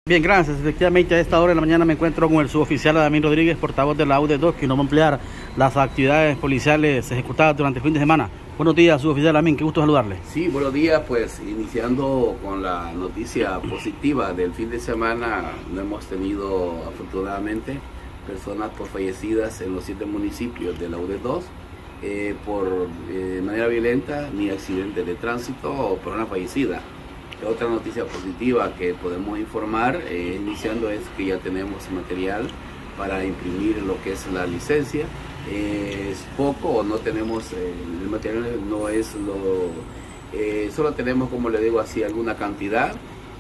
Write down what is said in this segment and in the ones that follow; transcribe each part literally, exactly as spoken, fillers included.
Bien, gracias. Efectivamente, a esta hora de la mañana me encuentro con el suboficial Adamín Rodríguez, portavoz de la U D dos, que nos va a ampliar las actividades policiales ejecutadas durante el fin de semana. Buenos días, suboficial Adamín, qué gusto saludarle. Sí, buenos días. Pues iniciando con la noticia positiva del fin de semana, no hemos tenido afortunadamente personas por fallecidas en los siete municipios de la U D dos eh, por eh, manera violenta, ni accidentes de tránsito o personas fallecidas. Otra noticia positiva que podemos informar, eh, iniciando, es que ya tenemos material para imprimir lo que es la licencia. Eh, es poco o no tenemos, eh, el material no es lo, eh, solo tenemos, como le digo así, alguna cantidad,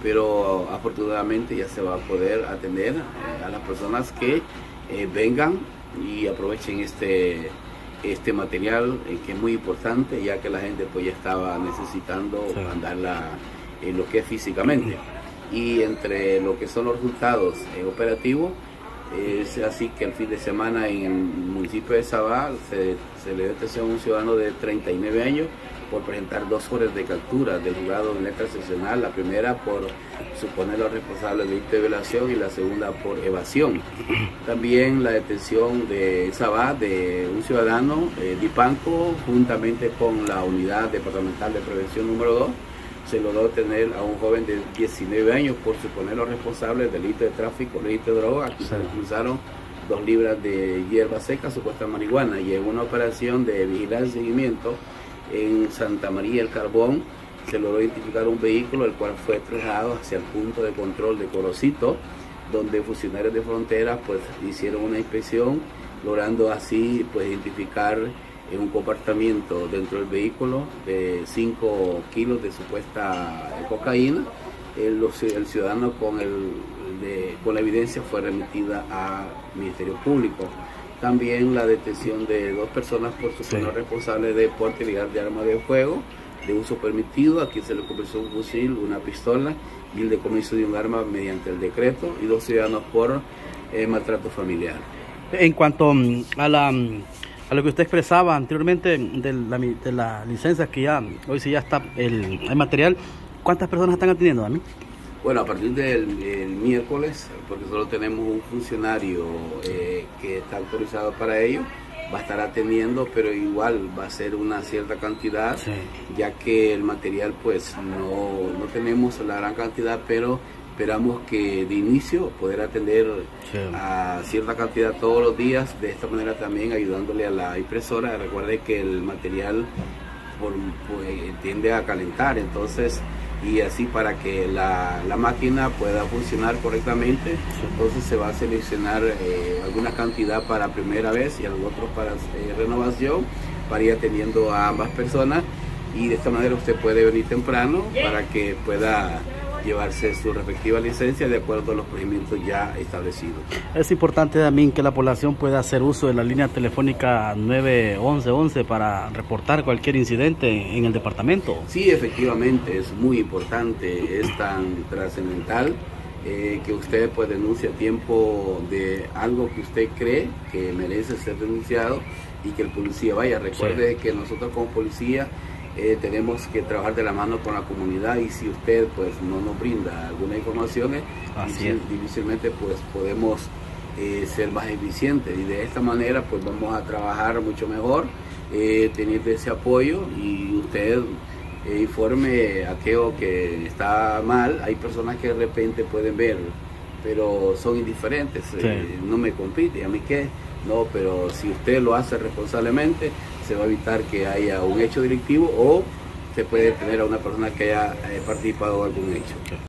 pero afortunadamente ya se va a poder atender eh, a las personas que eh, vengan y aprovechen este este material eh, que es muy importante, ya que la gente pues ya estaba necesitando sí. mandarla en lo que es físicamente. Y entre lo que son los resultados eh, operativos, eh, es así que el fin de semana en el municipio de Sabá se, se le dio atención a un ciudadano de treinta y nueve años por presentar dos órdenes de captura del juzgado de letra excepcional, la primera por suponerlo responsable del delito de violación y la segunda por evasión. También la detención de Sabá de un ciudadano eh, Dipanco, juntamente con la unidad departamental de prevención número dos, se logró tener a un joven de diecinueve años por suponerlo responsable del delito de tráfico, delito de droga. Aquí se le cruzaron dos libras de hierba seca, supuesta marihuana, y en una operación de vigilancia y seguimiento en Santa María del Carbón se logró identificar un vehículo el cual fue trasladado hacia el punto de control de Corocito, donde funcionarios de frontera pues hicieron una inspección, logrando así pues identificar en un compartimiento dentro del vehículo de cinco kilos de supuesta cocaína. El, el ciudadano con, el, de, con la evidencia fue remitida al Ministerio Público. También la detención de dos personas por suponer sí. responsable de porte ilegal de arma de fuego de uso permitido. Aquí se le comenzó un fusil, una pistola y el decomiso de un arma mediante el decreto, y dos ciudadanos por eh, maltrato familiar. En cuanto a la a lo que usted expresaba anteriormente de la, de la licencia, que ya hoy sí ya está el, el material, ¿cuántas personas están atendiendo a mí? Bueno, a partir del el miércoles, porque solo tenemos un funcionario eh, que está autorizado para ello, va a estar atendiendo, pero igual va a ser una cierta cantidad, sí. ya que el material pues no, no tenemos la gran cantidad, pero esperamos que de inicio poder atender sí. a cierta cantidad todos los días, de esta manera también ayudándole a la impresora. Recuerde que el material por, pues, tiende a calentar, entonces, y así para que la, la máquina pueda funcionar correctamente, sí. entonces se va a seleccionar eh, alguna cantidad para primera vez y a los otros para eh, renovación, para ir atendiendo a ambas personas, y de esta manera usted puede venir temprano para que pueda llevarse su respectiva licencia de acuerdo a los procedimientos ya establecidos. Es importante también que la población pueda hacer uso de la línea telefónica nueve once once para reportar cualquier incidente en el departamento. Sí, efectivamente, es muy importante, es tan trascendental eh, que usted pues denuncie a tiempo de algo que usted cree que merece ser denunciado y que el policía vaya. Recuerde sí. que nosotros como policía Eh, tenemos que trabajar de la mano con la comunidad, y si usted pues no nos brinda alguna información, eh, difícil, difícilmente pues podemos eh, ser más eficientes, y de esta manera pues vamos a trabajar mucho mejor, eh, teniendo ese apoyo, y usted eh, informe aquello que está mal. Hay personas que de repente pueden ver, pero son indiferentes, sí. eh, no me compite, a mí qué, no, pero si usted lo hace responsablemente, se va a evitar que haya un hecho delictivo, o se puede tener a una persona que haya eh, participado en algún hecho.